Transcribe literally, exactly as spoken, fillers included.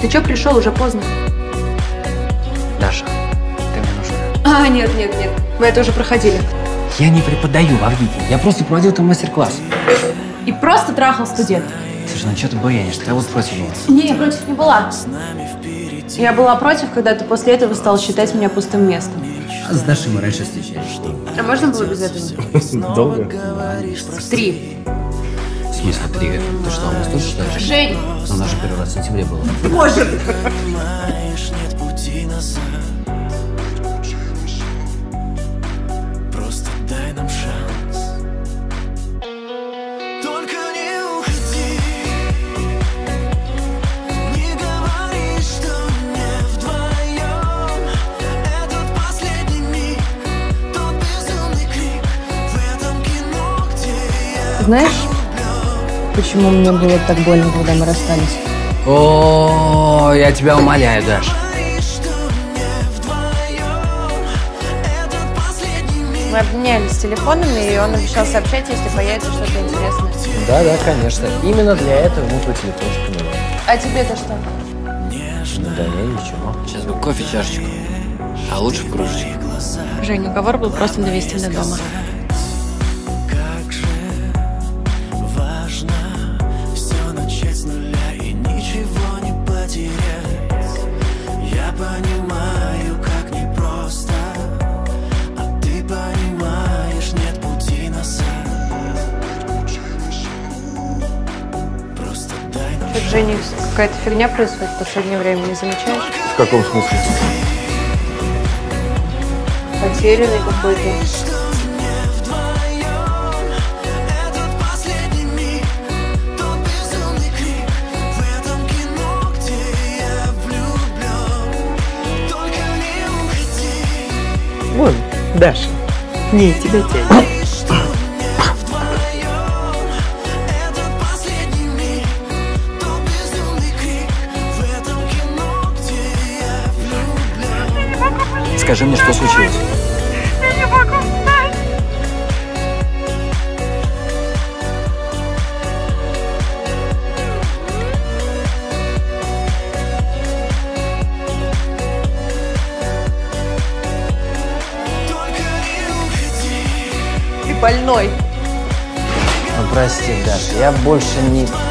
Ты чё пришел? Уже поздно. Даша, ты мне нужна. А, нет, нет, нет. Мы это уже проходили. Я не преподаю в Авгике. Я просто проводил там мастер-класс. И просто трахал студентов. Слушай, ну что ты буянишь? Ты вот против была. Не, я против не была. Я была против, когда ты после этого стал считать меня пустым местом. А с Дашей мы раньше встречались. А можно было без этого? Долго? Три. В смысле три? Ты что, у нас тоже считаешь? Жень! У нас же первый раз в сентябре было. Может! Просто дай нам шанс. Только не уходи. Не говори, что не вдвоем. Этот последний миг, тот безумный крик в этом кино, где я... Знаешь, почему мне было так больно, когда мы расстались? О, я тебя умоляю, Даша. Мы обменялись телефонами, и он обещал сообщать, если появится что-то интересное. Да, да, конечно. Именно для этого мы твой телефончик поменяли. А тебе-то что? Да, я ничего. Сейчас бы кофе чашечку. А лучше в кружечке. Жень, уговор был просто довести до дома. Как же важно все начать с нуля и ничего не потерять. Я понимаю, как непросто, а ты понимаешь, нет пути назад. Просто дай нам Что-то, Женя, какая-то фигня происходит в последнее время, не замечаешь? В каком смысле? Потерянный какой-то. Вон, Даша. Не, тебя тянет. Скажи мне, что случилось? Я не могу встать. Ты больной. Ну, прости, Даша, я больше не...